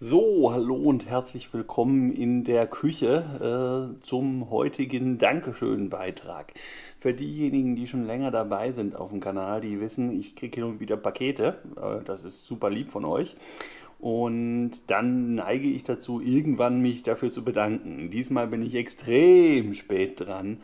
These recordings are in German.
So, hallo und herzlich willkommen in der Küche zum heutigen Dankeschön-Beitrag. Für diejenigen, die schon länger dabei sind auf dem Kanal, die wissen, ich kriege hin und wieder Pakete. Das ist super lieb von euch. Und dann neige ich dazu, irgendwann mich dafür zu bedanken. Diesmal bin ich extrem spät dran.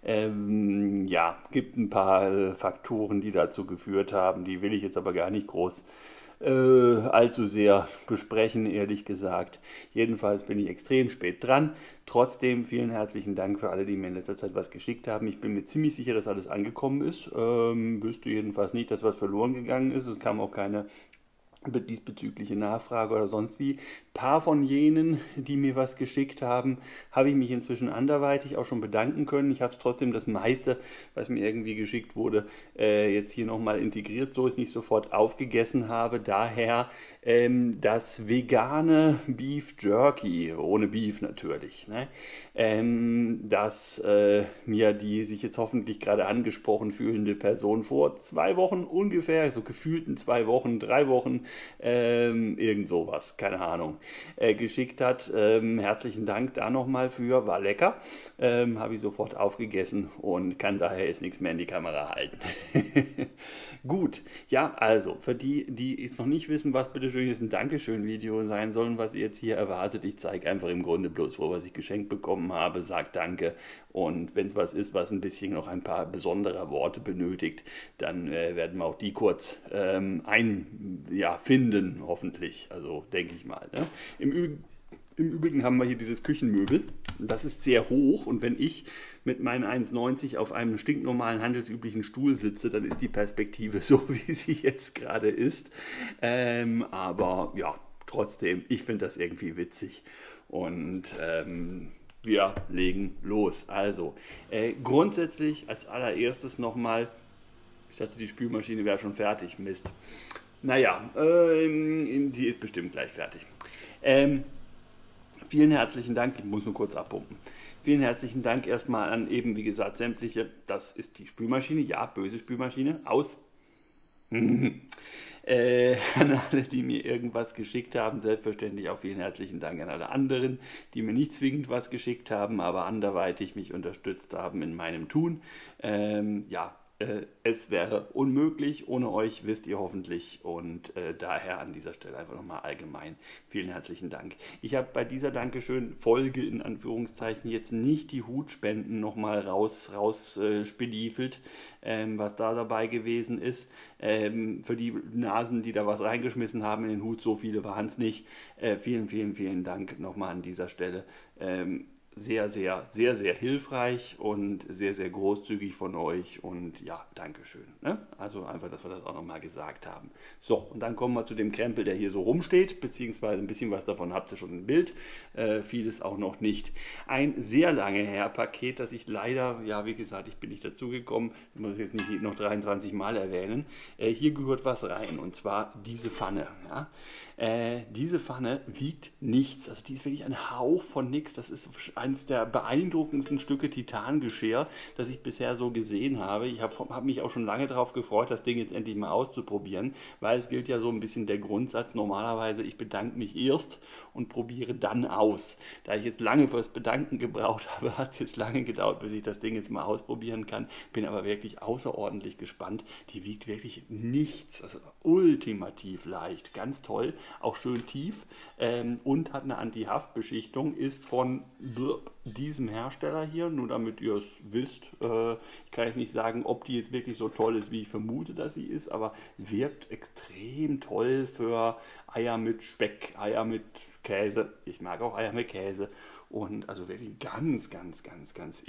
Ja, gibt ein paar Faktoren, die dazu geführt haben. Die will ich jetzt aber gar nicht groß allzu sehr besprechen, ehrlich gesagt. Jedenfalls bin ich extrem spät dran. Trotzdem vielen herzlichen Dank für alle, die mir in letzter Zeit was geschickt haben. Ich bin mir ziemlich sicher, dass alles angekommen ist. Wüsste jedenfalls nicht, dass was verloren gegangen ist. Es kam auch keine diesbezügliche Nachfrage oder sonst wie. Ein paar von jenen, die mir was geschickt haben, habe ich mich inzwischen anderweitig auch schon bedanken können. Ich habe es trotzdem das meiste, was mir irgendwie geschickt wurde, jetzt hier nochmal integriert, so es nicht sofort aufgegessen habe. Daher das vegane Beef Jerky, ohne Beef natürlich, ne? Das mir die sich jetzt hoffentlich gerade angesprochen fühlende Person vor 2 Wochen ungefähr, so gefühlten 2 Wochen, 3 Wochen, irgend sowas, keine Ahnung, geschickt hat. Herzlichen Dank da nochmal für, war lecker. Habe ich sofort aufgegessen und kann daher jetzt nichts mehr in die Kamera halten. Gut, ja, also für die, die jetzt noch nicht wissen, was bitteschön jetzt ein Dankeschön-Video sein soll und was ihr jetzt hier erwartet, ich zeige einfach im Grunde bloß vor, was ich geschenkt bekommen habe, sage Danke und wenn es was ist, was ein bisschen noch ein paar besondere Worte benötigt, dann werden wir auch die kurz ja, finden, hoffentlich, also denke ich mal. Ne? Im Übrigen haben wir hier dieses Küchenmöbel. Das ist sehr hoch und wenn ich mit meinen 1,90 auf einem stinknormalen handelsüblichen Stuhl sitze, dann ist die Perspektive so, wie sie jetzt gerade ist. Aber ja, trotzdem, ich finde das irgendwie witzig und wir legen los. Also, grundsätzlich als allererstes nochmal, ich dachte, die Spülmaschine wäre schon fertig, Mist. Naja, die ist bestimmt gleich fertig. Vielen herzlichen Dank, ich muss nur kurz abpumpen. Vielen herzlichen Dank erstmal an eben, wie gesagt, sämtliche, das ist die Spülmaschine, ja, böse Spülmaschine, aus. An alle, die mir irgendwas geschickt haben, selbstverständlich auch vielen herzlichen Dank an alle anderen, die mir nicht zwingend was geschickt haben, aber anderweitig mich unterstützt haben in meinem Tun. Ja, es wäre unmöglich ohne euch, wisst ihr hoffentlich. Und daher an dieser Stelle einfach nochmal allgemein vielen herzlichen Dank. Ich habe bei dieser Dankeschön-Folge in Anführungszeichen jetzt nicht die Hutspenden nochmal rausspediefelt, was da dabei gewesen ist. Für die Nasen, die da was reingeschmissen haben in den Hut, so viele waren es nicht. Vielen, vielen, vielen Dank nochmal an dieser Stelle. Sehr, sehr, sehr, sehr hilfreich und sehr, sehr großzügig von euch und ja, Dankeschön. Ne? Also einfach, dass wir das auch nochmal gesagt haben. So, und dann kommen wir zu dem Krempel, der hier so rumsteht, beziehungsweise ein bisschen was davon habt ihr schon im Bild, vieles auch noch nicht. Ein sehr lange her Paket, das ich leider, ja, wie gesagt, ich bin nicht dazu gekommen, ich muss es jetzt nicht noch 23 Mal erwähnen. Hier gehört was rein und zwar diese Pfanne. Ja? Diese Pfanne wiegt nichts, also die ist wirklich ein Hauch von nichts. Das ist eines der beeindruckendsten Stücke Titangeschirr, das ich bisher so gesehen habe. Ich hab mich auch schon lange darauf gefreut, das Ding jetzt endlich mal auszuprobieren, weil es gilt ja so ein bisschen der Grundsatz, normalerweise ich bedanke mich erst und probiere dann aus. Da ich jetzt lange fürs Bedanken gebraucht habe, hat es jetzt lange gedauert, bis ich das Ding jetzt mal ausprobieren kann. Bin aber wirklich außerordentlich gespannt. Die wiegt wirklich nichts, also ultimativ leicht, ganz toll, auch schön tief und hat eine Anti-Haftbeschichtung, ist von diesem Hersteller hier, nur damit ihr es wisst. Ich kann jetzt nicht sagen, ob die jetzt wirklich so toll ist, wie ich vermute, dass sie ist, aber wirkt extrem toll für Eier mit Speck, Eier mit Käse. Ich mag auch Eier mit Käse. Und also wirklich ganz, ganz, ganz, ganz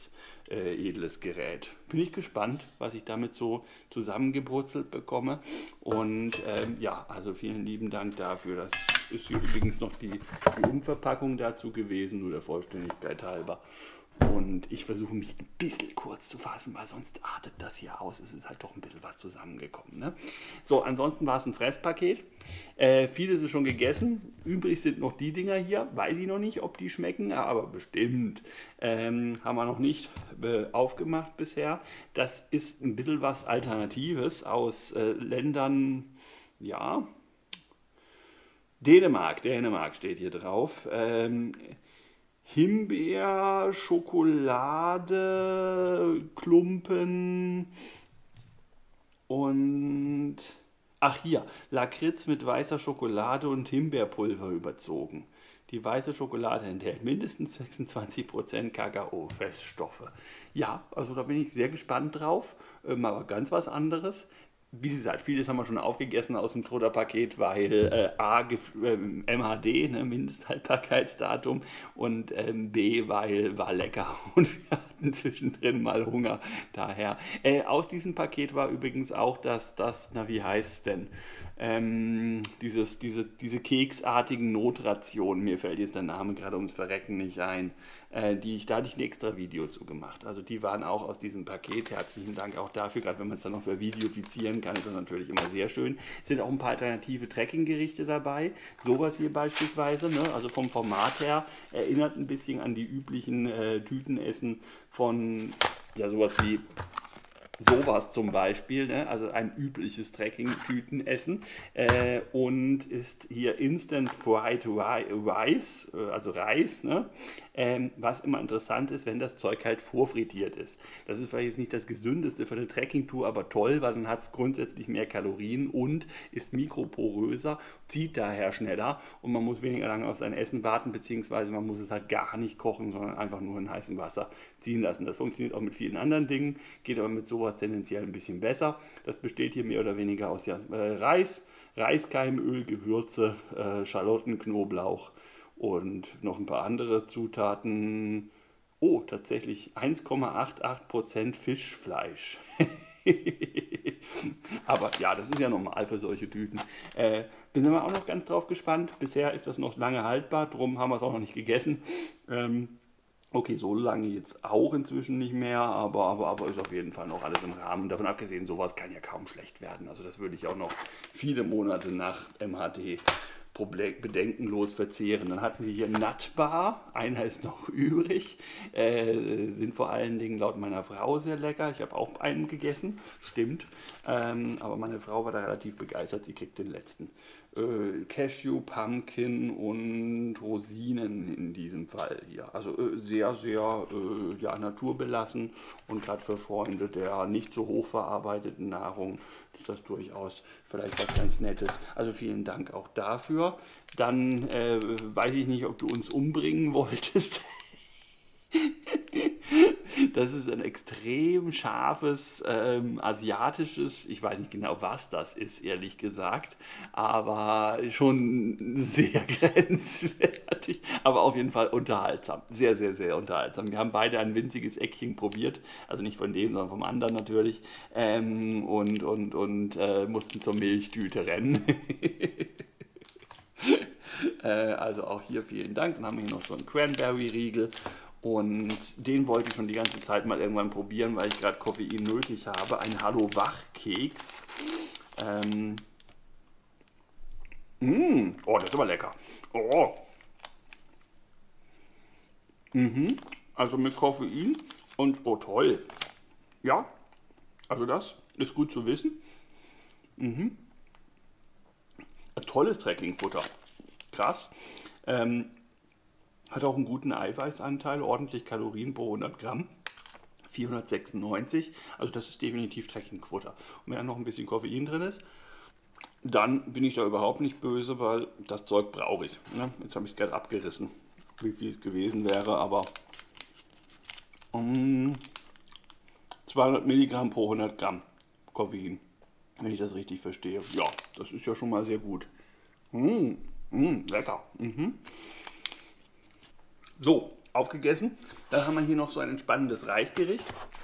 edles Gerät. Bin ich gespannt, was ich damit so zusammengebrutzelt bekomme. Und ja, also vielen lieben Dank dafür. Das ist hier übrigens noch die Umverpackung dazu gewesen, nur der Vollständigkeit halber. Und ich versuche mich ein bisschen kurz zu fassen, weil sonst artet das hier aus. Es ist halt doch ein bisschen was zusammengekommen. Ne? So, ansonsten war es ein Fresspaket. Vieles ist schon gegessen. Übrig sind noch die Dinger hier. Weiß ich noch nicht, ob die schmecken, aber bestimmt. Haben wir noch nicht aufgemacht bisher. Das ist ein bisschen was Alternatives aus Ländern, ja, Dänemark steht hier drauf. Himbeer, Schokolade, Klumpen und... Ach hier, Lakritz mit weißer Schokolade und Himbeerpulver überzogen. Die weiße Schokolade enthält mindestens 26% Kakao-Feststoffe. Ja, also da bin ich sehr gespannt drauf. Aber ganz was anderes. Wie gesagt, vieles haben wir schon aufgegessen aus dem Futterpaket, weil MHD, ne, Mindesthaltbarkeitsdatum, und B, weil war lecker und wir hatten zwischendrin mal Hunger. Daher, aus diesem Paket war übrigens auch na wie heißt es denn, diese keksartigen Notrationen, mir fällt jetzt der Name gerade ums Verrecken nicht ein, da hatte ich ein extra Video zu gemacht. Also die waren auch aus diesem Paket. Herzlichen Dank auch dafür, gerade wenn man es dann noch vervideofizieren kann, ist das natürlich immer sehr schön. Es sind auch ein paar alternative Tracking-Gerichte dabei. Sowas hier beispielsweise, ne? Also vom Format her erinnert ein bisschen an die üblichen Tütenessen von ja sowas wie sowas zum Beispiel, ne? Also ein übliches Trekking-Tütenessen und ist hier Instant Fried Rice, also Reis, ne? Was immer interessant ist, wenn das Zeug halt vorfrittiert ist. Das ist vielleicht jetzt nicht das gesündeste für eine Trekking-Tour, aber toll, weil dann hat es grundsätzlich mehr Kalorien und ist mikroporöser, zieht daher schneller und man muss weniger lange auf sein Essen warten, beziehungsweise man muss es halt gar nicht kochen, sondern einfach nur in heißem Wasser ziehen lassen. Das funktioniert auch mit vielen anderen Dingen, geht aber mit sowas tendenziell ein bisschen besser. Das besteht hier mehr oder weniger aus Reis, Reiskeimöl, Gewürze, Schalotten, Knoblauch und noch ein paar andere Zutaten. Oh, tatsächlich 1,88% Fischfleisch. Aber ja, das ist ja normal für solche Tüten. Bin aber auch noch ganz drauf gespannt. Bisher ist das noch lange haltbar, drum haben wir es auch noch nicht gegessen. Okay, so lange jetzt auch inzwischen nicht mehr, aber ist auf jeden Fall noch alles im Rahmen. Davon abgesehen, sowas kann ja kaum schlecht werden. Also das würde ich auch noch viele Monate nach MHD bedenkenlos verzehren. Dann hatten wir hier Nutbar, einer ist noch übrig, sind vor allen Dingen laut meiner Frau sehr lecker. Ich habe auch einen gegessen, stimmt, aber meine Frau war da relativ begeistert, sie kriegt den letzten. Cashew, Pumpkin und Rosinen in diesem Fall hier. Also sehr, sehr ja, naturbelassen und gerade für Freunde der nicht so hochverarbeiteten Nahrung ist das durchaus vielleicht was ganz Nettes. Also vielen Dank auch dafür. Dann weiß ich nicht, ob du uns umbringen wolltest. Das ist ein extrem scharfes asiatisches, ich weiß nicht genau, was das ist, ehrlich gesagt, aber schon sehr grenzwertig, aber auf jeden Fall unterhaltsam, sehr, sehr, sehr unterhaltsam. Wir haben beide ein winziges Eckchen probiert, also nicht von dem, sondern vom anderen natürlich, und mussten zur Milchtüte rennen. Also auch hier vielen Dank. Dann haben wir hier noch so einen Cranberry-Riegel. Und den wollte ich schon die ganze Zeit mal irgendwann probieren, weil ich gerade Koffein nötig habe. Ein Hallo-Wach-Keks. Oh, das ist aber lecker. Oh. Also mit Koffein und oh toll. Ja, also das ist gut zu wissen. Ein tolles Trekkingfutter. Krass. Hat auch einen guten Eiweißanteil, ordentlich Kalorien pro 100 Gramm. 496, also das ist definitiv Trekkingfutter. Und wenn da noch ein bisschen Koffein drin ist, dann bin ich da überhaupt nicht böse, weil das Zeug brauche ich. Ne? Jetzt habe ich es gerade abgerissen, wie viel es gewesen wäre, aber 200 Milligramm pro 100 Gramm Koffein, wenn ich das richtig verstehe. Ja, das ist ja schon mal sehr gut. Lecker. So, aufgegessen. Dann haben wir hier noch so ein entspannendes Reisgericht.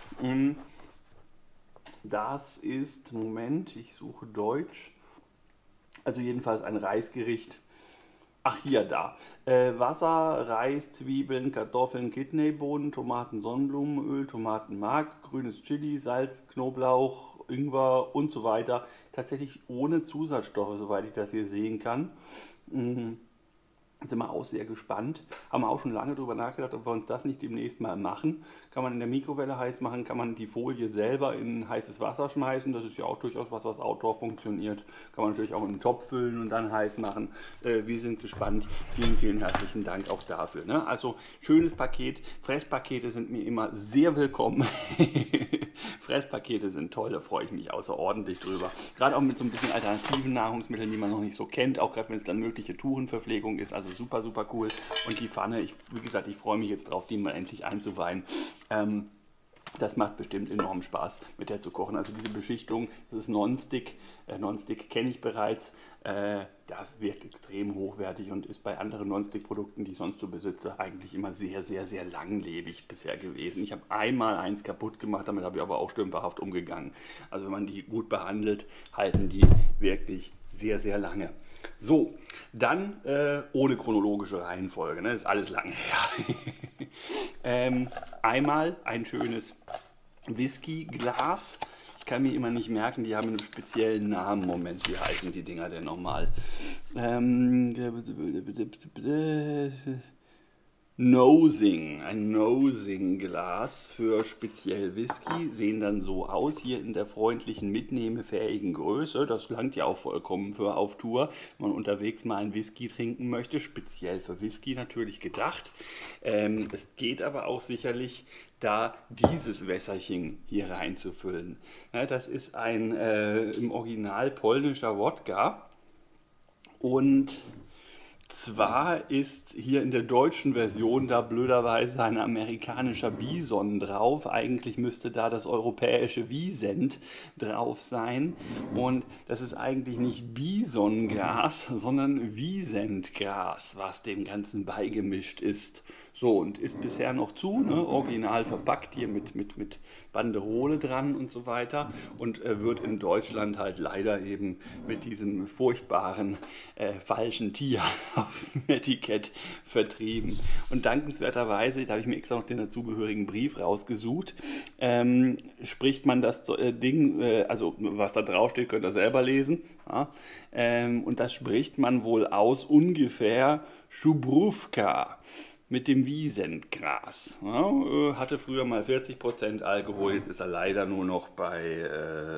Das ist, Moment, ich suche Deutsch. Also jedenfalls ein Reisgericht. Ach, hier, da. Wasser, Reis, Zwiebeln, Kartoffeln, Kidneybohnen, Tomaten, Sonnenblumenöl, Tomatenmark, grünes Chili, Salz, Knoblauch, Ingwer und so weiter. Tatsächlich ohne Zusatzstoffe, soweit ich das hier sehen kann. Sind wir auch sehr gespannt. Haben wir auch schon lange darüber nachgedacht, ob wir uns das nicht demnächst mal machen. Kann man in der Mikrowelle heiß machen, kann man die Folie selber in heißes Wasser schmeißen. Das ist ja auch durchaus was, was Outdoor funktioniert. Kann man natürlich auch in einen Topf füllen und dann heiß machen. Wir sind gespannt. Vielen, vielen herzlichen Dank auch dafür. Ne? Also schönes Paket. Fresspakete sind mir immer sehr willkommen. Fresspakete sind toll, da freue ich mich außerordentlich drüber. Gerade auch mit so ein bisschen alternativen Nahrungsmitteln, die man noch nicht so kennt, auch gerade wenn es dann mögliche Tourenverpflegung ist. Also super, super cool. Und die Pfanne, wie gesagt, ich freue mich jetzt drauf, die mal endlich einzuweihen. Das macht bestimmt enorm Spaß, mit der zu kochen. Also diese Beschichtung, das ist Non-Stick. Non-Stick kenne ich bereits. Das wirkt extrem hochwertig und ist bei anderen Non-Stick-Produkten, die ich sonst so besitze, eigentlich immer sehr, sehr, sehr langlebig bisher gewesen. Ich habe einmal eins kaputt gemacht, damit habe ich aber auch stümperhaft umgegangen. Also wenn man die gut behandelt, halten die wirklich sehr, sehr lange. So, dann ohne chronologische Reihenfolge, ne? Ist alles lange her. Einmal ein schönes Whiskyglas. Ich kann mir immer nicht merken, die haben einen speziellen Namen. Moment, wie heißen die Dinger denn nochmal? Nosing, ein Nosing-Glas für speziell Whisky, sehen dann so aus, hier in der freundlichen, mitnehmefähigen Größe. Das langt ja auch vollkommen für auf Tour, wenn man unterwegs mal einen Whisky trinken möchte, speziell für Whisky natürlich gedacht. Es geht aber auch sicherlich, da dieses Wässerchen hier reinzufüllen. Ja, das ist ein im Original polnischer Wodka und zwar ist hier in der deutschen Version da blöderweise ein amerikanischer Bison drauf. Eigentlich müsste da das europäische Wiesent drauf sein. Und das ist eigentlich nicht Bisongras, sondern Wiesentgras, was dem Ganzen beigemischt ist. So, und ist bisher noch zu, ne? Original verpackt hier mit Banderole dran und so weiter. Und wird in Deutschland halt leider eben mit diesem furchtbaren falschen Tier auf dem Etikett vertrieben. Und dankenswerterweise, da habe ich mir extra noch den dazugehörigen Brief rausgesucht, spricht man das Ding, also was da draufsteht, könnt ihr selber lesen. Ja? Und das spricht man wohl aus ungefähr Schubrówka. Mit dem Wiesentgras. Ja, hatte früher mal 40% Alkohol, jetzt ist er leider nur noch bei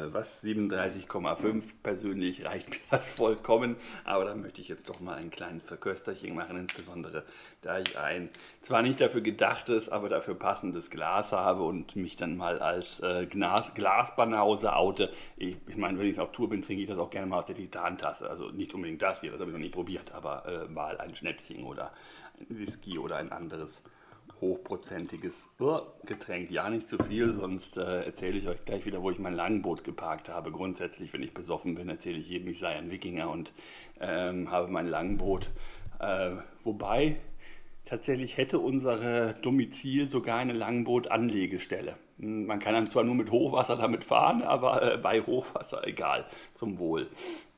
37,5. Persönlich reicht mir das vollkommen, aber da möchte ich jetzt doch mal ein kleines Verkösterchen machen, insbesondere da ich ein zwar nicht dafür gedachtes, aber dafür passendes Glas habe und mich dann mal als Glasbanause oute. Ich meine, wenn ich auf Tour bin, trinke ich das auch gerne mal aus der Titantasse. Also nicht unbedingt das hier, das habe ich noch nie probiert, aber mal ein Schnäpschen oder ein Whisky oder ein anderes hochprozentiges Getränk. Ja, nicht zu viel, sonst erzähle ich euch gleich wieder, wo ich mein Langboot geparkt habe. Grundsätzlich, wenn ich besoffen bin, erzähle ich jedem, ich sei ein Wikinger und habe mein Langboot. Wobei tatsächlich hätte unser Domizil sogar eine Langbootanlegestelle. Man kann dann zwar nur mit Hochwasser damit fahren, aber bei Hochwasser egal. Zum Wohl.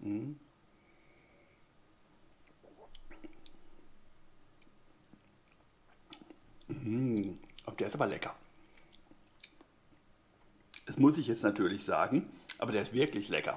Der ist aber lecker. Das muss ich jetzt natürlich sagen, aber der ist wirklich lecker.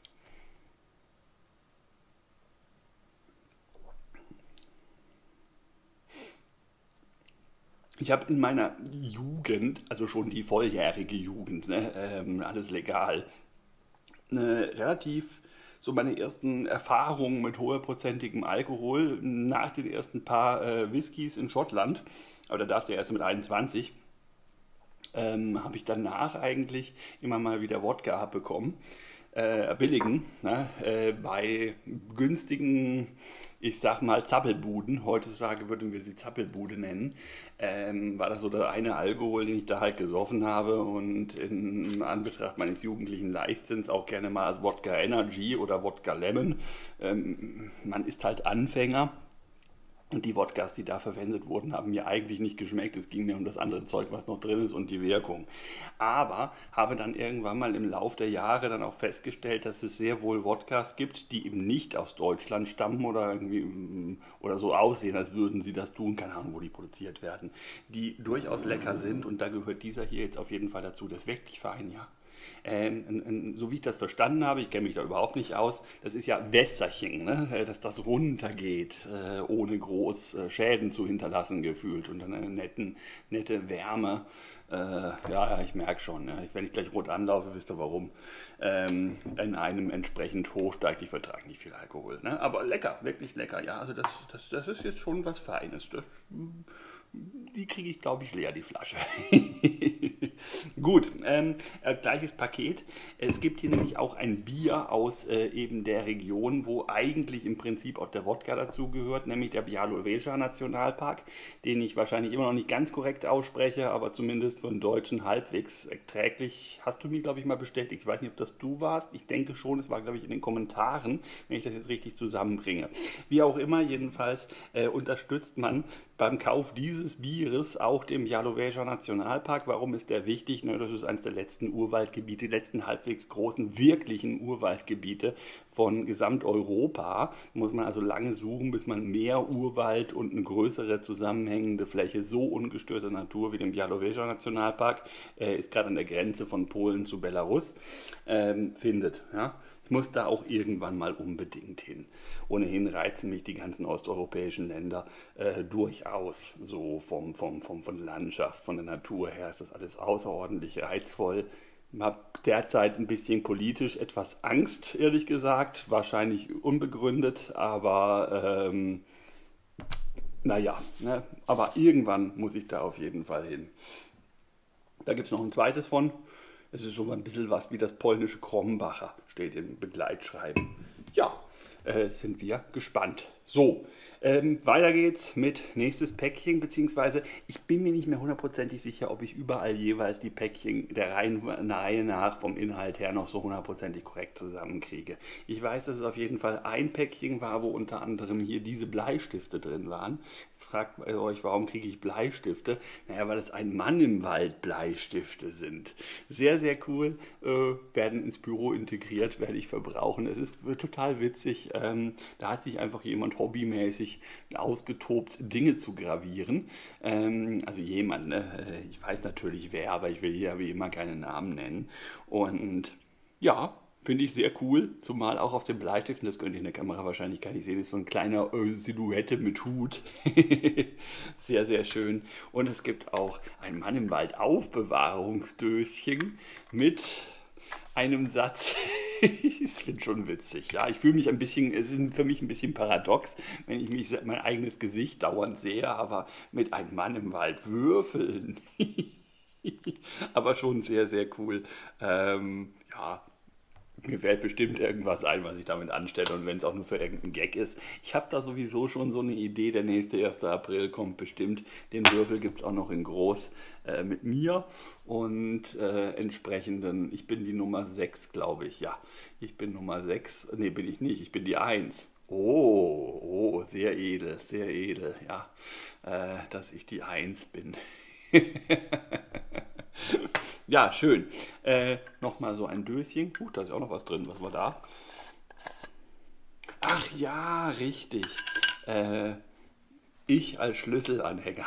Ich habe in meiner Jugend, also schon die volljährige Jugend, ne, alles legal, relativ so meine ersten Erfahrungen mit hoherprozentigem Alkohol nach den ersten paar Whiskys in Schottland, aber da darfst du ja erst mit 21, habe ich danach eigentlich immer mal wieder Wodka bekommen. Billigen, ne, bei günstigen, ich sag mal Zappelbuden, heutzutage würden wir sie Zappelbude nennen, war das so der eine Alkohol, den ich da halt gesoffen habe und in Anbetracht meines jugendlichen Leichtsinns auch gerne mal als Wodka Energy oder Wodka Lemon. Man ist halt Anfänger. Und die Wodkas, die da verwendet wurden, haben mir eigentlich nicht geschmeckt. Es ging mir um das andere Zeug, was noch drin ist und die Wirkung. Aber habe dann irgendwann mal im Lauf der Jahre dann auch festgestellt, dass es sehr wohl Wodkas gibt, die eben nicht aus Deutschland stammen oder irgendwie oder so aussehen, als würden sie das tun. Keine Ahnung, wo die produziert werden. Die durchaus lecker sind und da gehört dieser hier jetzt auf jeden Fall dazu. Das ist wirklich fein, ja. So wie ich das verstanden habe, ich kenne mich da überhaupt nicht aus, das ist ja Wässerchen, ne? Dass das runtergeht, ohne groß Schäden zu hinterlassen gefühlt und dann eine nette Wärme. Ja, ich merke schon, ne? Wenn ich gleich rot anlaufe, wisst ihr warum. In einem entsprechend hoch steigt, ich vertrage nicht viel Alkohol. Ne? Aber lecker, wirklich lecker. Ja, also das ist jetzt schon was Feines. Die kriege ich, glaube ich, leer, die Flasche. Gut, gleiches Paket. Es gibt hier nämlich auch ein Bier aus eben der Region, wo eigentlich im Prinzip auch der Wodka dazu gehört, nämlich der Bialowieza Nationalpark, den ich wahrscheinlich immer noch nicht ganz korrekt ausspreche, aber zumindest für einen Deutschen halbwegs erträglich. Hast du mir, glaube ich, mal bestätigt. Ich weiß nicht, ob das du warst. Ich denke schon, es war, glaube ich, in den Kommentaren, wenn ich das jetzt richtig zusammenbringe. Wie auch immer, jedenfalls unterstützt man beim Kauf dieses Bieres auch den Bialowieza Nationalpark. Warum ist der wichtig? Ne, das ist eines der letzten Urwaldgebiete, die letzten halbwegs großen, wirklichen Urwaldgebiete von Gesamteuropa. Da muss man also lange suchen, bis man mehr Urwald und eine größere zusammenhängende Fläche, so ungestörte Natur wie den Bialowieza Nationalpark, ist gerade an der Grenze von Polen zu Belarus, findet. Ja? Ich muss da auch irgendwann mal unbedingt hin. Ohnehin reizen mich die ganzen osteuropäischen Länder durchaus. So von der Landschaft, von der Natur her ist das alles außerordentlich reizvoll. Ich habe derzeit ein bisschen politisch etwas Angst, ehrlich gesagt. Wahrscheinlich unbegründet, aber naja, ne? Aber irgendwann muss ich da auf jeden Fall hin. Da gibt es noch ein zweites von. Es ist schon mal ein bisschen was wie das polnische Krombacher, steht im Begleitschreiben. Ja, sind wir gespannt. So, weiter geht's mit nächstes Päckchen, beziehungsweise ich bin mir nicht mehr hundertprozentig sicher, ob ich überall jeweils die Päckchen der Reihe nach vom Inhalt her noch so hundertprozentig korrekt zusammenkriege. Ich weiß, dass es auf jeden Fall ein Päckchen war, wo unter anderem hier diese Bleistifte drin waren. Jetzt fragt ihr euch, warum kriege ich Bleistifte? Naja, weil es ein Mann im Wald Bleistifte sind. Sehr, sehr cool, werden ins Büro integriert, werde ich verbrauchen. Es ist total witzig. Da hat sich einfach jemand hobbymäßig ausgetobt, Dinge zu gravieren. Also jemand, ne? Ich weiß natürlich wer, aber ich will hier wie immer keine Namen nennen. Und ja, finde ich sehr cool, zumal auch auf den Bleistiften, das könnt ihr in der Kamera wahrscheinlich gar nicht sehen, ist so ein kleiner Silhouette mit Hut. Sehr, sehr schön. Und es gibt auch ein Mann im Wald Aufbewahrungsdöschen mit einem Satz. Ich finde schon witzig. Ja, ich fühle mich ein bisschen, es ist für mich ein bisschen paradox, wenn ich mein eigenes Gesicht dauernd sehe, aber mit einem Mann im Wald würfeln. Aber schon sehr, sehr cool. Ja, mir fällt bestimmt irgendwas ein, was ich damit anstelle und wenn es auch nur für irgendeinen Gag ist. Ich habe da sowieso schon so eine Idee, der nächste 1. April kommt bestimmt. Den Würfel gibt es auch noch in groß mit mir und entsprechenden, ich bin die Nummer 6, glaube ich, ja. Ich bin Nummer 6, nee, bin ich nicht, ich bin die 1. Oh, sehr edel, ja, dass ich die 1 bin. Ja, schön. Nochmal so ein Döschen. Da ist auch noch was drin. Was war da? Ach ja, richtig. Ich als Schlüsselanhänger.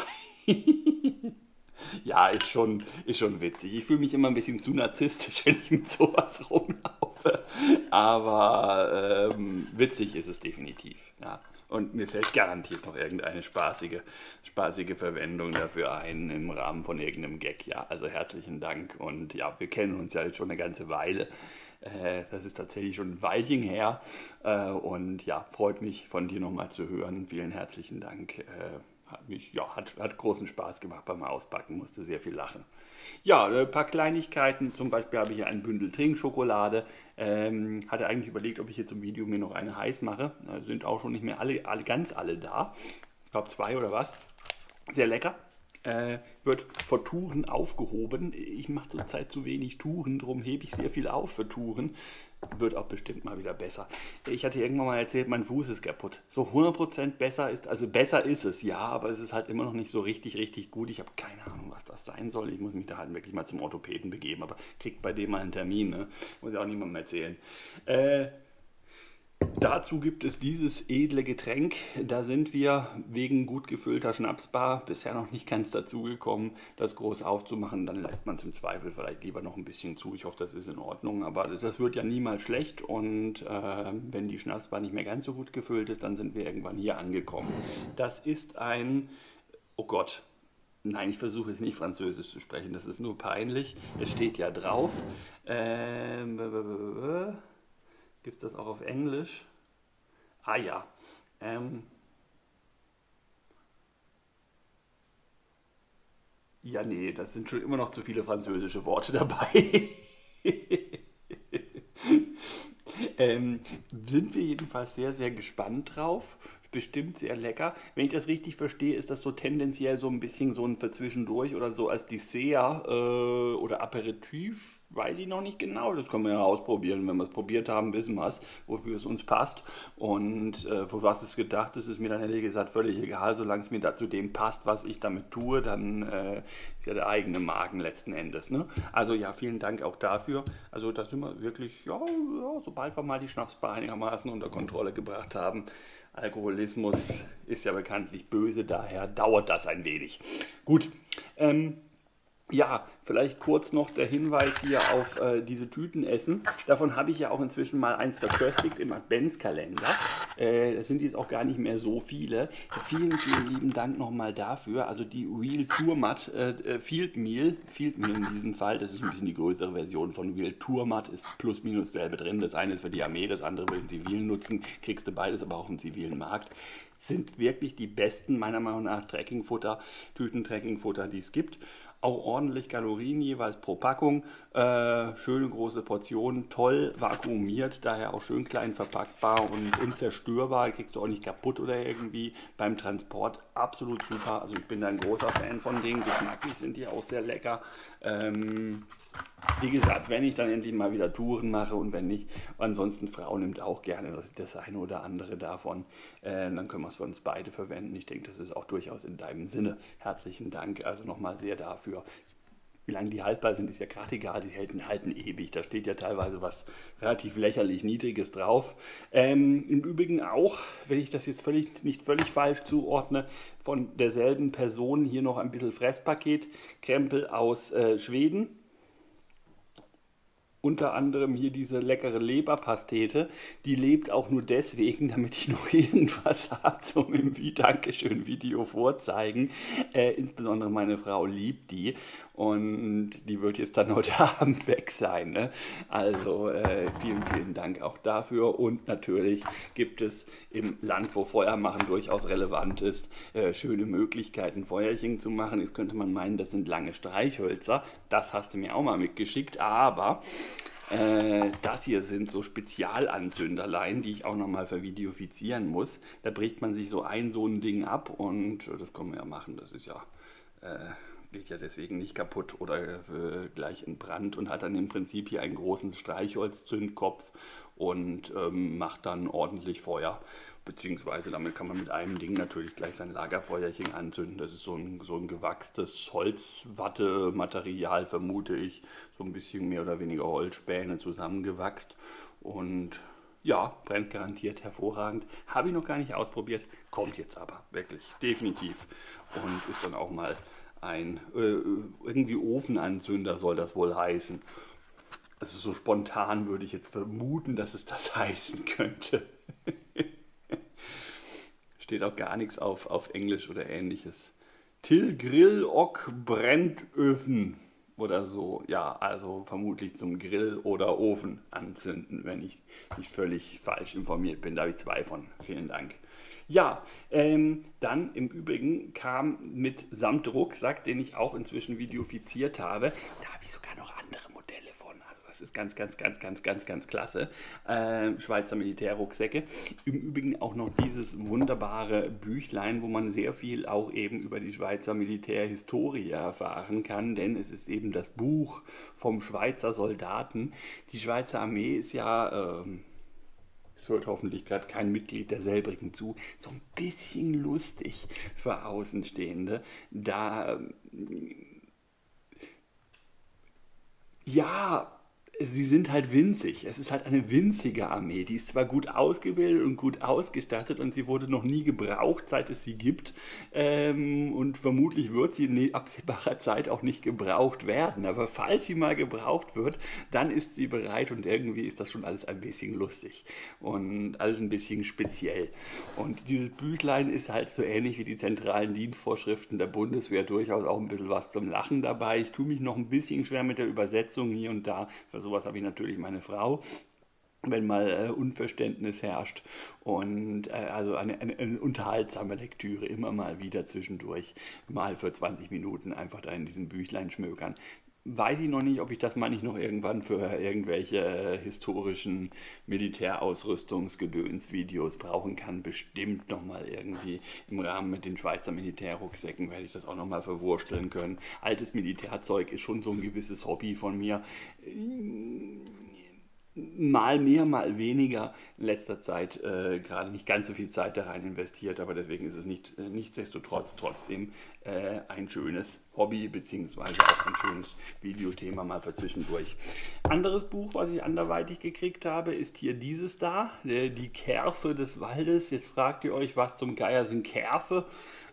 Ja, ist schon witzig. Ich fühle mich immer ein bisschen zu narzisstisch, wenn ich mit sowas rumlaufe. Aber witzig ist es definitiv. Ja. Und mir fällt garantiert noch irgendeine spaßige Verwendung dafür ein im Rahmen von irgendeinem Gag. Ja, also herzlichen Dank. Und ja, wir kennen uns ja jetzt schon eine ganze Weile. Das ist tatsächlich schon ein Weilchen her. Und ja, freut mich von dir nochmal zu hören. Vielen herzlichen Dank. Hat großen Spaß gemacht beim Auspacken, musste sehr viel lachen. Ja, ein paar Kleinigkeiten, zum Beispiel habe ich hier ein Bündel Trinkschokolade. Hatte eigentlich überlegt, ob ich hier zum Video mir noch eine heiß mache. Sind auch schon nicht mehr ganz alle da. Ich glaube 2 oder was. Sehr lecker. Wird vor Touren aufgehoben. Ich mache zurzeit zu wenig Touren, darum hebe ich sehr viel auf für Touren. Wird auch bestimmt mal wieder besser. Ich hatte irgendwann mal erzählt, mein Fuß ist kaputt. So 100% besser ist es, ja, aber es ist halt immer noch nicht so richtig gut. Ich habe keine Ahnung, was das sein soll. Ich muss mich da halt wirklich mal zum Orthopäden begeben, aber kriegt bei dem mal einen Termin, ne? Muss ich auch niemandem erzählen. Dazu gibt es dieses edle Getränk. Da sind wir wegen gut gefüllter Schnapsbar bisher noch nicht ganz dazu gekommen, das groß aufzumachen. Dann lässt man es im Zweifel vielleicht lieber noch ein bisschen zu. Ich hoffe, das ist in Ordnung. Aber das wird ja niemals schlecht. Und wenn die Schnapsbar nicht mehr ganz so gut gefüllt ist, dann sind wir irgendwann hier angekommen. Das ist ein... Oh Gott. Nein, ich versuche jetzt nicht Französisch zu sprechen. Das ist nur peinlich. Es steht ja drauf. Gibt es das auch auf Englisch? Ah ja. Ähm, ja, nee, das sind schon immer noch zu viele französische Worte dabei. ähm, Sind wir jedenfalls sehr, sehr gespannt drauf. Bestimmt sehr lecker. Wenn ich das richtig verstehe, ist das so tendenziell so ein bisschen so ein für zwischendurch oder so als Dessert oder Aperitif. Weiß ich noch nicht genau. Das können wir ja ausprobieren. Wenn wir es probiert haben, wissen wir es, wofür es uns passt. Und für was es gedacht ist, ist mir dann ehrlich gesagt völlig egal. Solange es mir da zu dem passt, was ich damit tue, dann ist ja der eigene Magen letzten Endes. Ne? Also ja, vielen Dank auch dafür. Also da sind wir wirklich, ja, ja, sobald wir mal die Schnapsbar einigermaßen unter Kontrolle gebracht haben. Alkoholismus ist ja bekanntlich böse, daher dauert das ein wenig. Gut, ja, vielleicht kurz noch der Hinweis hier auf diese Tütenessen. Davon habe ich ja auch inzwischen mal eins verköstigt im Adventskalender. Das sind jetzt auch gar nicht mehr so viele. Vielen, vielen lieben Dank nochmal dafür. Also die Real Tourmat Field Meal in diesem Fall, das ist ein bisschen die größere Version von Real Tourmat, ist plus minus selbe drin. Das eine ist für die Armee, das andere für den zivilen Nutzen. Kriegst du beides aber auch im zivilen Markt. Sind wirklich die besten, meiner Meinung nach, Trekkingfutter, Tüten-Trekkingfutter, die es gibt. Auch ordentlich Kalorien jeweils pro Packung, schöne große Portionen, toll vakuumiert, daher auch schön klein verpackbar und unzerstörbar, kriegst du auch nicht kaputt oder irgendwie beim Transport, absolut super. Also ich bin da ein großer Fan von denen, geschmacklich sind die auch sehr lecker. Wie gesagt, wenn ich dann endlich mal wieder Touren mache und wenn nicht, ansonsten Frau nimmt auch gerne das eine oder andere davon, dann können wir es für uns beide verwenden. Ich denke, das ist auch durchaus in deinem Sinne. Herzlichen Dank also nochmal sehr dafür. Wie lange die haltbar sind, ist ja gerade egal, die halten ewig. Da steht ja teilweise was relativ lächerlich Niedriges drauf. Im Übrigen auch, wenn ich das jetzt nicht völlig falsch zuordne, von derselben Person hier noch ein bisschen Fresspaket, Krempel aus Schweden. Unter anderem hier diese leckere Leberpastete, die lebt auch nur deswegen, damit ich noch irgendwas habe zum im Dankeschön-Video vorzeigen. Insbesondere meine Frau liebt die und die wird jetzt dann heute Abend weg sein. Ne? Also vielen, vielen Dank auch dafür und natürlich gibt es im Land, wo Feuer machen durchaus relevant ist, schöne Möglichkeiten, Feuerchen zu machen. Jetzt könnte man meinen, das sind lange Streichhölzer. Das hast du mir auch mal mitgeschickt, aber das hier sind so Spezialanzünderlein, die ich auch nochmal vervideofizieren muss. Da bricht man sich so ein Ding ab und das können wir ja machen. Das ist ja, geht ja deswegen nicht kaputt oder gleich in Brand und hat dann im Prinzip hier einen großen Streichholzzündkopf und macht dann ordentlich Feuer. Beziehungsweise damit kann man mit einem Ding natürlich gleich sein Lagerfeuerchen anzünden. Das ist so ein gewachstes Holzwatte-Material, vermute ich. So ein bisschen mehr oder weniger Holzspäne zusammengewachst. Und ja, brennt garantiert hervorragend. Habe ich noch gar nicht ausprobiert, kommt jetzt aber wirklich definitiv. Und ist dann auch mal ein irgendwie Ofenanzünder soll das wohl heißen. Also so spontan würde ich jetzt vermuten, dass es das heißen könnte. Steht auch gar nichts auf Englisch oder ähnliches. Till Grill Ok Brennöfen oder so. Ja, also vermutlich zum Grill oder Ofen anzünden, wenn ich nicht völlig falsch informiert bin. Da habe ich zwei von. Vielen Dank. Ja, dann im Übrigen kam mit samt Rucksack, den ich auch inzwischen videofiziert habe, da habe ich sogar noch andere Modelle von. Also das ist ganz klasse. Schweizer Militärrucksäcke. Im Übrigen auch noch dieses wunderbare Büchlein, wo man sehr viel auch eben über die Schweizer Militärhistorie erfahren kann, denn es ist eben das Buch vom Schweizer Soldaten. Die Schweizer Armee ist ja... es hört hoffentlich gerade kein Mitglied der selbrigen zu, so ein bisschen lustig für Außenstehende. Da, ja, sie sind halt winzig. Es ist halt eine winzige Armee. Die ist zwar gut ausgebildet und gut ausgestattet und sie wurde noch nie gebraucht, seit es sie gibt. Und vermutlich wird sie in absehbarer Zeit auch nicht gebraucht werden. Aber falls sie mal gebraucht wird, dann ist sie bereit und irgendwie ist das schon alles ein bisschen lustig und alles ein bisschen speziell. Und dieses Büchlein ist halt so ähnlich wie die zentralen Dienstvorschriften der Bundeswehr durchaus auch ein bisschen was zum Lachen dabei. Ich tue mich noch ein bisschen schwer mit der Übersetzung hier und da. Für sowas habe ich natürlich meine Frau, wenn mal Unverständnis herrscht. Und also eine unterhaltsame Lektüre, immer mal wieder zwischendurch, mal für 20 Minuten einfach da in diesem Büchlein schmökern. Weiß ich noch nicht, ob ich das mal nicht noch irgendwann für irgendwelche historischen Militärausrüstungsgedöns-Videos brauchen kann. Bestimmt nochmal irgendwie im Rahmen mit den Schweizer Militärrucksäcken werde ich das auch nochmal verwursteln können. Altes Militärzeug ist schon so ein gewisses Hobby von mir. Mal mehr, mal weniger. In letzter Zeit gerade nicht ganz so viel Zeit da rein investiert, aber deswegen ist es nichtsdestotrotz trotzdem ein schönes Hobby, beziehungsweise auch ein schönes Videothema mal für zwischendurch. Anderes Buch, was ich anderweitig gekriegt habe, ist hier dieses da, Die Kärfe des Waldes. Jetzt fragt ihr euch, was zum Geier sind Kärfe?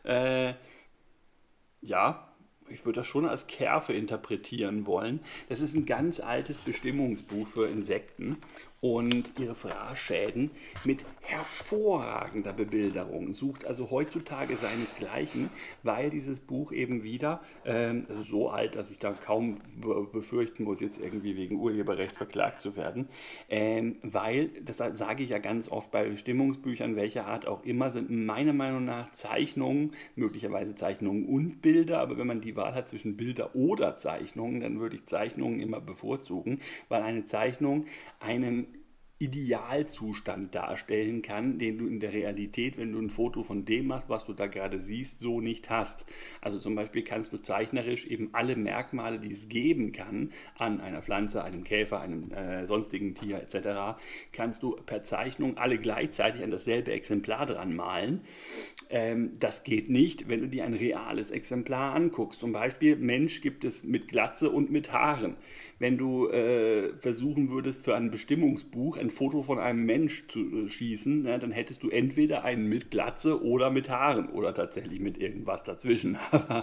Ja, ich würde das schon als Kärfe interpretieren wollen. Das ist ein ganz altes Bestimmungsbuch für Insekten und ihre Fraßschäden mit hervorragender Bebilderung. Sucht also heutzutage seinesgleichen, weil dieses Buch eben wieder, also so alt, dass ich da kaum befürchten muss, jetzt irgendwie wegen Urheberrecht verklagt zu werden, weil, das sage ich ja ganz oft bei Bestimmungsbüchern, welcher Art auch immer, sind meiner Meinung nach Zeichnungen, möglicherweise Zeichnungen und Bilder, aber wenn man die Wahl hat zwischen Bilder oder Zeichnungen, dann würde ich Zeichnungen immer bevorzugen, weil eine Zeichnung einen Idealzustand darstellen kann, den du in der Realität, wenn du ein Foto von dem machst, was du da gerade siehst, so nicht hast. Also zum Beispiel kannst du zeichnerisch eben alle Merkmale, die es geben kann, an einer Pflanze, einem Käfer, einem sonstigen Tier etc., kannst du per Zeichnung alle gleichzeitig an dasselbe Exemplar dran malen. Das geht nicht, wenn du dir ein reales Exemplar anguckst. Zum Beispiel Mensch gibt es mit Glatze und mit Haaren. Wenn du versuchen würdest, für ein Bestimmungsbuch ein Foto von einem Mensch zu schießen, dann hättest du entweder einen mit Glatze oder mit Haaren oder tatsächlich mit irgendwas dazwischen. Aber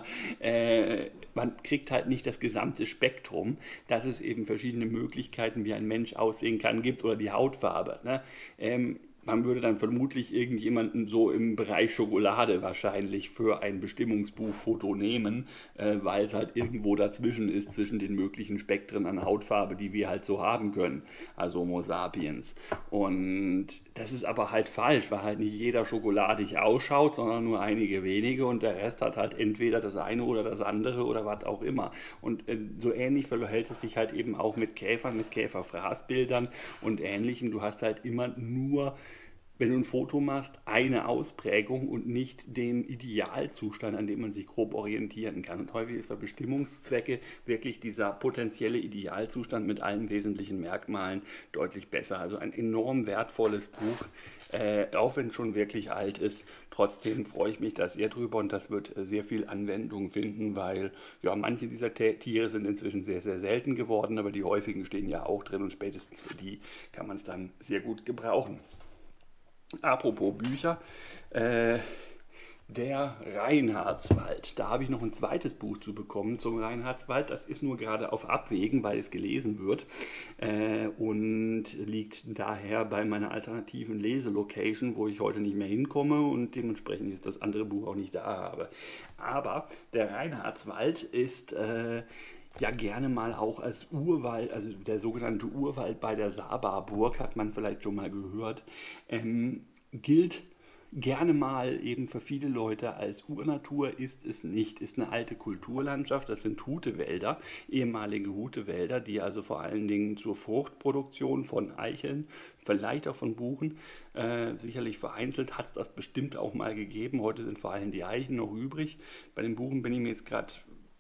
man kriegt halt nicht das gesamte Spektrum, dass es eben verschiedene Möglichkeiten, wie ein Mensch aussehen kann, gibt oder die Hautfarbe. Man würde dann vermutlich irgendjemanden so im Bereich Schokolade wahrscheinlich für ein Bestimmungsbuchfoto nehmen, weil es halt irgendwo dazwischen ist, zwischen den möglichen Spektren an Hautfarbe, die wir halt so haben können, also Homo sapiens. Und das ist aber halt falsch, weil halt nicht jeder schokoladig ausschaut, sondern nur einige wenige und der Rest hat halt entweder das eine oder das andere oder was auch immer. Und so ähnlich verhält es sich halt eben auch mit Käfern, mit Käferfraßbildern und Ähnlichem. Du hast halt immer nur, wenn du ein Foto machst, eine Ausprägung und nicht den Idealzustand, an dem man sich grob orientieren kann. Und häufig ist für Bestimmungszwecke wirklich dieser potenzielle Idealzustand mit allen wesentlichen Merkmalen deutlich besser. Also ein enorm wertvolles Buch, auch wenn es schon wirklich alt ist. Trotzdem freue ich mich da sehr drüber und das wird sehr viel Anwendung finden, weil ja, manche dieser Tiere sind inzwischen sehr, sehr selten geworden, aber die häufigen stehen ja auch drin und spätestens für die kann man es dann sehr gut gebrauchen. Apropos Bücher, der Reinhardswald. Da habe ich noch ein zweites Buch zu bekommen zum Reinhardswald. Das ist nur gerade auf Abwägen, weil es gelesen wird und liegt daher bei meiner alternativen Leselocation, wo ich heute nicht mehr hinkomme und dementsprechend ist das andere Buch auch nicht da habe. Aber der Reinhardswald ist ja gerne mal auch als Urwald, also der sogenannte Urwald bei der Saarburg, hat man vielleicht schon mal gehört, gilt gerne mal eben für viele Leute als Urnatur, ist es nicht. Ist eine alte Kulturlandschaft, das sind Hutewälder, ehemalige Hutewälder, die also vor allen Dingen zur Fruchtproduktion von Eicheln, vielleicht auch von Buchen, sicherlich vereinzelt hat es das bestimmt auch mal gegeben. Heute sind vor allem die Eichen noch übrig. Bei den Buchen bin ich mir jetzt gerade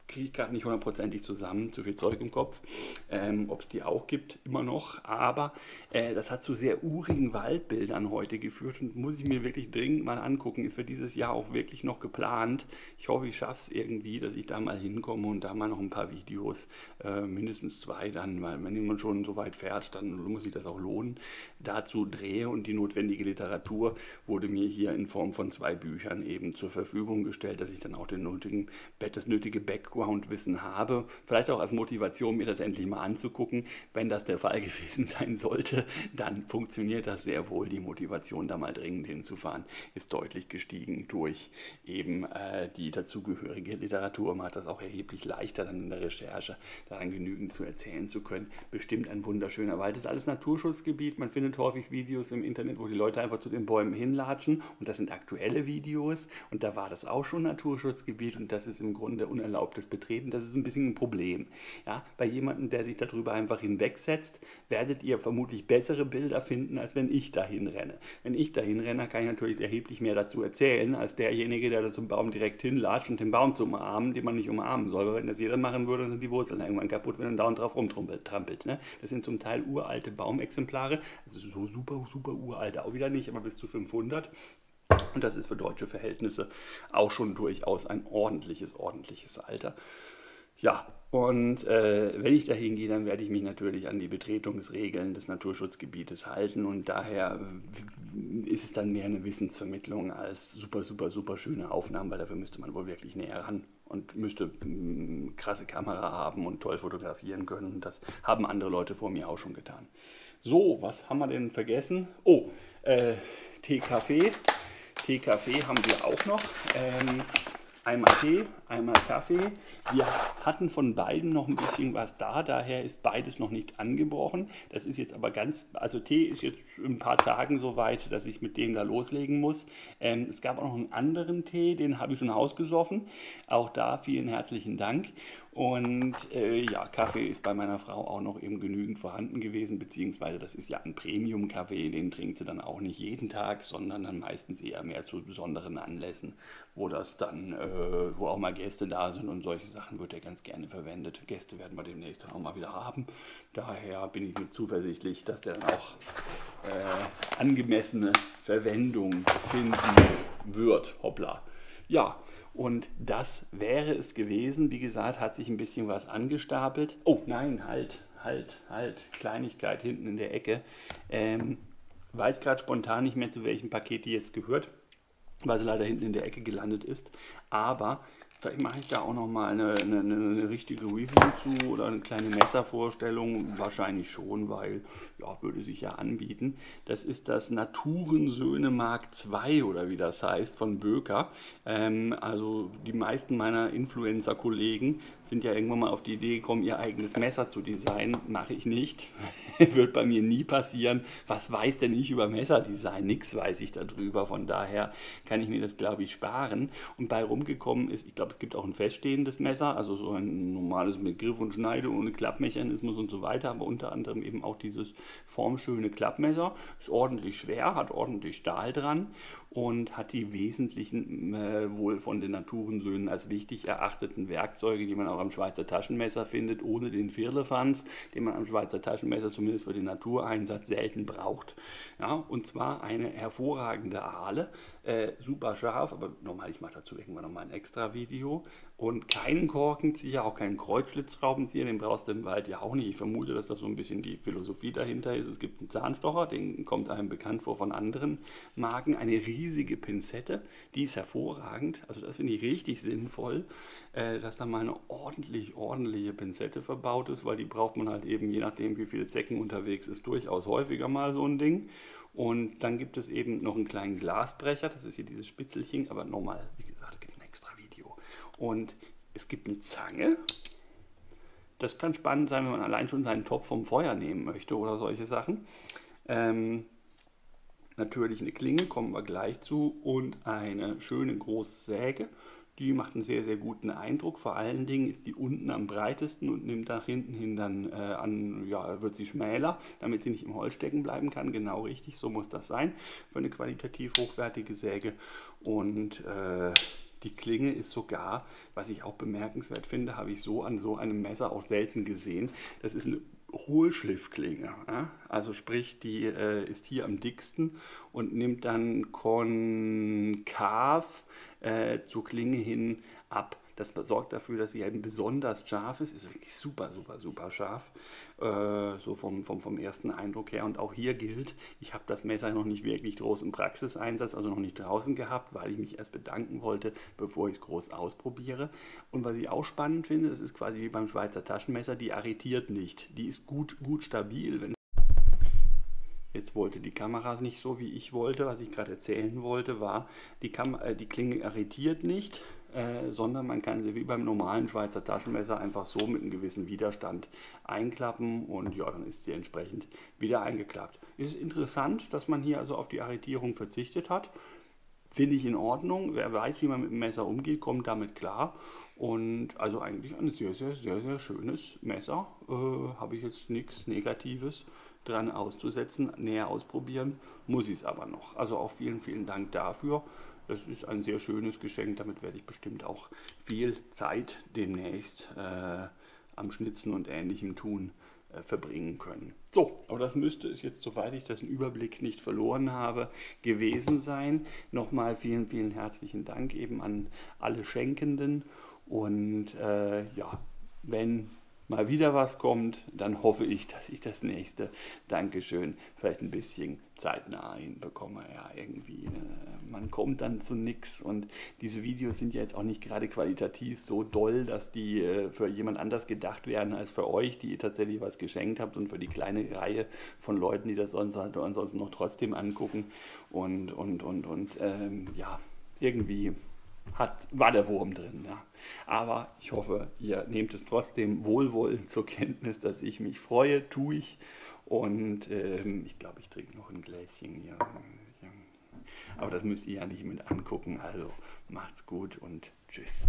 kriege ich gerade nicht hundertprozentig zusammen, zu viel Zeug im Kopf, ob es die auch gibt, immer noch, aber das hat zu sehr urigen Waldbildern heute geführt und muss ich mir wirklich dringend mal angucken, ist für dieses Jahr auch wirklich noch geplant. Ich hoffe, ich schaffe es irgendwie, dass ich da mal hinkomme und da mal noch ein paar Videos, mindestens 2 dann, weil wenn man schon so weit fährt, dann muss sich das auch lohnen, dazu drehe und die notwendige Literatur wurde mir hier in Form von 2 Büchern eben zur Verfügung gestellt, dass ich dann auch das nötige Background-Wissen habe. Vielleicht auch als Motivation, mir das endlich mal anzugucken. Wenn das der Fall gewesen sein sollte, dann funktioniert das sehr wohl. Die Motivation, da mal dringend hinzufahren, ist deutlich gestiegen durch eben die dazugehörige Literatur. Man hat das auch erheblich leichter dann in der Recherche, daran genügend zu erzählen zu können. Bestimmt ein wunderschöner Wald. Das ist alles Naturschutzgebiet. Man findet häufig Videos im Internet, wo die Leute einfach zu den Bäumen hinlatschen und das sind aktuelle Videos und da war das auch schon Naturschutzgebiet und das ist im Grunde unerlaubtes Betreten. Das ist ein bisschen ein Problem. Ja, bei jemandem, der sich darüber einfach hinwegsetzt, werdet ihr vermutlich bessere Bilder finden, als wenn ich dahin renne. Wenn ich dahin renne, kann ich natürlich erheblich mehr dazu erzählen, als derjenige, der da zum Baum direkt hinlatscht und den Baum zu umarmen, den man nicht umarmen soll. Weil wenn das jeder machen würde, dann sind die Wurzeln irgendwann kaputt, wenn man dauernd drauf rumtrampelt. Ne? Das sind zum Teil uralte Baumexemplare, also so super, super uralte auch wieder nicht, aber bis zu 500. Und das ist für deutsche Verhältnisse auch schon durchaus ein ordentliches Alter. Ja, und wenn ich da hingehe, dann werde ich mich natürlich an die Betretungsregeln des Naturschutzgebietes halten und daher ist es dann mehr eine Wissensvermittlung als super, super, super schöne Aufnahmen, weil dafür müsste man wohl wirklich näher ran und müsste krasse Kamera haben und toll fotografieren können und das haben andere Leute vor mir auch schon getan. So, was haben wir denn vergessen? Oh, Tee-Kaffee. Tee-Kaffee haben wir auch noch. Einmal Tee, einmal Kaffee. Wir hatten von beiden noch ein bisschen was da, daher ist beides noch nicht angebrochen. Das ist jetzt aber also Tee ist jetzt in ein paar Tagen so weit, dass ich mit dem da loslegen muss. Es gab auch noch einen anderen Tee, den habe ich schon ausgesoffen. Auch da vielen herzlichen Dank. Und ja, Kaffee ist bei meiner Frau auch noch eben genügend vorhanden gewesen, beziehungsweise das ist ja ein Premium-Kaffee, den trinkt sie dann auch nicht jeden Tag, sondern dann meistens eher mehr zu besonderen Anlässen, wo das dann, wo auch mal Gäste da sind und solche Sachen wird er ganz gerne verwendet. Gäste werden wir demnächst dann auch mal wieder haben. Daher bin ich mir zuversichtlich, dass der dann auch angemessene Verwendung finden wird. Hoppla. Ja, und das wäre es gewesen. Wie gesagt, hat sich ein bisschen was angestapelt. Oh nein, halt. Kleinigkeit hinten in der Ecke. Weiß gerade spontan nicht mehr, zu welchem Paket die jetzt gehört, weil sie leider hinten in der Ecke gelandet ist. Aber vielleicht mache ich da auch nochmal eine richtige Review zu oder eine kleine Messervorstellung. Wahrscheinlich schon, weil ja, würde sich ja anbieten. Das ist das Naturensöhne Mark II oder wie das heißt von Böker. Also die meisten meiner Influencer-Kollegen sind ja irgendwann mal auf die Idee gekommen, ihr eigenes Messer zu designen. Mache ich nicht. Wird bei mir nie passieren. Was weiß denn ich über Messerdesign? Nichts weiß ich darüber. Von daher kann ich mir das, glaube ich, sparen. Und bei rumgekommen ist, ich glaube, es gibt auch ein feststehendes Messer, also so ein normales mit Griff und Schneide ohne Klappmechanismus und so weiter, aber unter anderem eben auch dieses formschöne Klappmesser. Ist ordentlich schwer, hat ordentlich Stahl dran und hat die wesentlichen wohl von den Naturensöhnen als wichtig erachteten Werkzeuge, die man auch am Schweizer Taschenmesser findet, ohne den Firlefanz, den man am Schweizer Taschenmesser zumindest für den Natureinsatz selten braucht. Ja, und zwar eine hervorragende Ahle, super scharf, aber normal, ich mache dazu irgendwann nochmal ein extra Video. Und keinen Korkenzieher, auch keinen Kreuzschlitzschraubenzieher, den brauchst du im Wald ja auch nicht. Ich vermute, dass das so ein bisschen die Philosophie dahinter ist. Es gibt einen Zahnstocher, den kommt einem bekannt vor von anderen Marken. Eine riesige Pinzette, die ist hervorragend. Also das finde ich richtig sinnvoll, dass da mal eine ordentliche Pinzette verbaut ist, weil die braucht man halt eben, je nachdem wie viele Zecken unterwegs ist, durchaus häufiger mal so ein Ding. Und dann gibt es eben noch einen kleinen Glasbrecher, das ist hier dieses Spitzelchen, aber nochmal, wie gesagt, es gibt ein extra Video. Und es gibt eine Zange. Das kann spannend sein, wenn man allein schon seinen Topf vom Feuer nehmen möchte oder solche Sachen. Natürlich eine Klinge, kommen wir gleich zu. Und eine schöne große Säge. Die macht einen sehr, sehr guten Eindruck. Vor allen Dingen ist die unten am breitesten und nimmt nach hinten hin dann wird sie schmäler, damit sie nicht im Holz stecken bleiben kann. Genau richtig, so muss das sein für eine qualitativ hochwertige Säge. Und Die Klinge ist sogar, was ich auch bemerkenswert finde, habe ich so an so einem Messer auch selten gesehen. Das ist eine Hohlschliffklinge. Ja? Also sprich, die ist hier am dicksten und nimmt dann konkav zur Klinge hin ab. Das sorgt dafür, dass sie eben besonders scharf ist. Ist wirklich super, super, super scharf. So vom ersten Eindruck her. Und auch hier gilt, ich habe das Messer noch nicht wirklich groß im Praxiseinsatz, also noch nicht draußen gehabt, weil ich mich erst bedanken wollte, bevor ich es groß ausprobiere. Und was ich auch spannend finde, das ist quasi wie beim Schweizer Taschenmesser, die arretiert nicht. Die ist gut stabil. Jetzt wollte die Kamera nicht so, wie ich wollte. Was ich gerade erzählen wollte, war, die Klinge arretiert nicht, sondern man kann sie wie beim normalen Schweizer Taschenmesser einfach so mit einem gewissen Widerstand einklappen und ja, dann ist sie entsprechend wieder eingeklappt. Ist interessant, dass man hier also auf die Arretierung verzichtet hat. Finde ich in Ordnung. Wer weiß, wie man mit dem Messer umgeht, kommt damit klar. Und also eigentlich ein sehr, sehr, sehr, sehr schönes Messer. Habe ich jetzt nichts Negatives dran auszusetzen. Näher ausprobieren muss ich es aber noch. Also auch vielen, vielen Dank dafür. Das ist ein sehr schönes Geschenk. Damit werde ich bestimmt auch viel Zeit demnächst am Schnitzen und Ähnlichem tun verbringen können. So, aber das müsste es jetzt, soweit ich das einen Überblick nicht verloren habe, gewesen sein. Nochmal vielen, vielen herzlichen Dank eben an alle Schenkenden und ja, wenn mal wieder was kommt, dann hoffe ich, dass ich das nächste Dankeschön vielleicht ein bisschen zeitnah hinbekomme. Ja, irgendwie, man kommt dann zu nichts und diese Videos sind ja jetzt auch nicht gerade qualitativ so doll, dass die für jemand anders gedacht werden als für euch, die ihr tatsächlich was geschenkt habt und für die kleine Reihe von Leuten, die das ansonsten noch trotzdem angucken und ja, irgendwie war der Wurm drin. Ja. Aber ich hoffe, ihr nehmt es trotzdem wohlwollend zur Kenntnis, dass ich mich freue, tue ich. Und ich glaube, ich trinke noch ein Gläschen hier. Aber das müsst ihr ja nicht mit angucken. Also macht's gut und tschüss.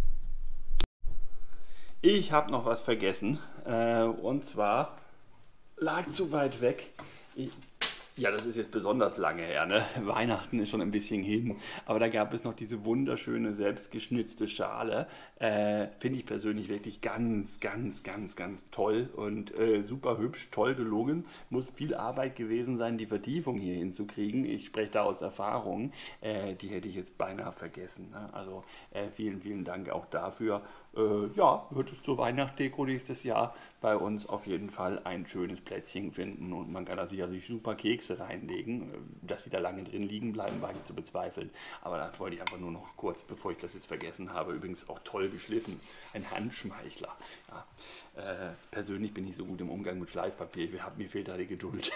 Ich habe noch was vergessen. Und zwar lag zu weit weg. Ja, das ist jetzt besonders lange her, ne? Weihnachten ist schon ein bisschen hin, aber da gab es noch diese wunderschöne selbstgeschnitzte Schale. Finde ich persönlich wirklich ganz, ganz, ganz, ganz toll und super hübsch, toll gelungen. Muss viel Arbeit gewesen sein, die Vertiefung hier hinzukriegen. Ich spreche da aus Erfahrung. Die hätte ich jetzt beinahe vergessen. Ne? Also vielen, vielen Dank auch dafür. Ja, wird es zur Weihnachtsdeko nächstes Jahr bei uns auf jeden Fall ein schönes Plätzchen finden und man kann da sicherlich super Kekse reinlegen. Dass die da lange drin liegen bleiben, war nicht zu bezweifeln. Aber das wollte ich einfach nur noch kurz, bevor ich das jetzt vergessen habe. Übrigens auch toll geschliffen. Ein Handschmeichler. Ja. Persönlich bin ich so gut im Umgang mit Schleifpapier. Mir fehlt da die Geduld.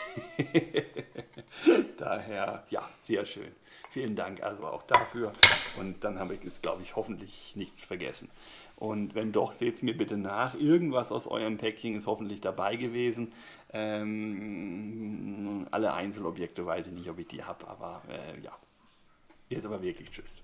Daher, ja, sehr schön. Vielen Dank also auch dafür. Und dann habe ich jetzt, glaube ich, hoffentlich nichts vergessen. Und wenn doch, seht es mir bitte nach. Irgendwas aus eurem Päckchen ist hoffentlich dabei gewesen. Alle Einzelobjekte weiß ich nicht, ob ich die habe, aber ja. Jetzt aber wirklich tschüss.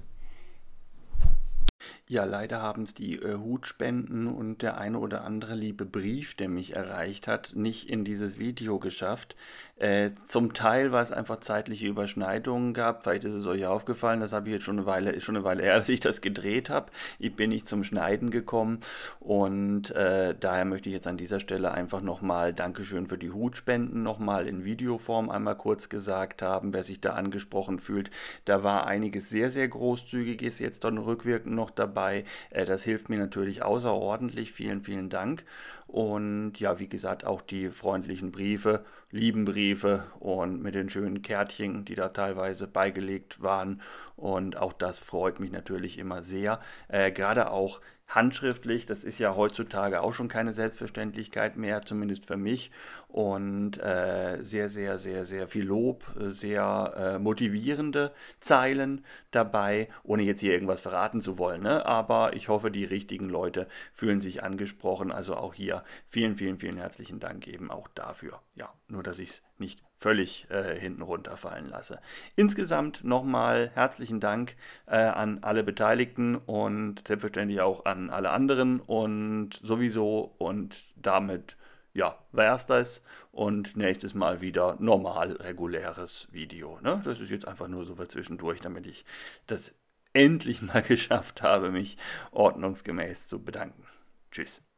Ja, leider haben es die Hutspenden und der eine oder andere liebe Brief, der mich erreicht hat, nicht in dieses Video geschafft. Zum Teil, weil es einfach zeitliche Überschneidungen gab. Vielleicht ist es euch aufgefallen, ist schon eine Weile her, dass ich das gedreht habe. Ich bin nicht zum Schneiden gekommen und daher möchte ich jetzt an dieser Stelle einfach nochmal Dankeschön für die Hutspenden nochmal in Videoform einmal kurz gesagt haben, wer sich da angesprochen fühlt. Da war einiges sehr, sehr Großzügiges jetzt dann rückwirkend noch dabei. Das hilft mir natürlich außerordentlich. Vielen, vielen Dank. Und ja, wie gesagt, auch die freundlichen Briefe, lieben Briefe und mit den schönen Kärtchen, die da teilweise beigelegt waren. Und auch das freut mich natürlich immer sehr. Gerade auch handschriftlich, das ist ja heutzutage auch schon keine Selbstverständlichkeit mehr, zumindest für mich. Und sehr, sehr, sehr, sehr viel Lob, sehr motivierende Zeilen dabei, ohne jetzt hier irgendwas verraten zu wollen. Ne? Aber ich hoffe, die richtigen Leute fühlen sich angesprochen. Also auch hier vielen, vielen, vielen herzlichen Dank eben auch dafür. Ja, nur dass ich es nicht völlig hinten runterfallen lasse. Insgesamt nochmal herzlichen Dank an alle Beteiligten und selbstverständlich auch an alle anderen und sowieso und damit ja, wär's das und nächstes Mal wieder normal reguläres Video. Ne? Das ist jetzt einfach nur so für zwischendurch, damit ich das endlich mal geschafft habe, mich ordnungsgemäß zu bedanken. Tschüss.